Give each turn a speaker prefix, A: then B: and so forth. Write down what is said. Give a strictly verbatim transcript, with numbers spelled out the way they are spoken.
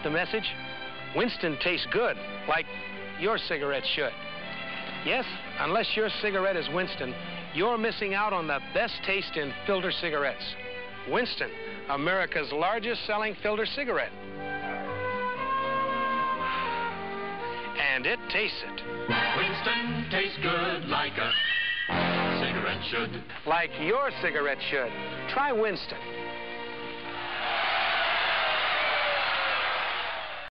A: the message? Winston tastes good, like your cigarette should. Yes, unless your cigarette is Winston, you're missing out on the best taste in filter cigarettes. Winston, America's largest selling filter cigarette. And it tastes it.
B: Winston tastes good like a cigarette should.
A: Like your cigarette should. Try Winston.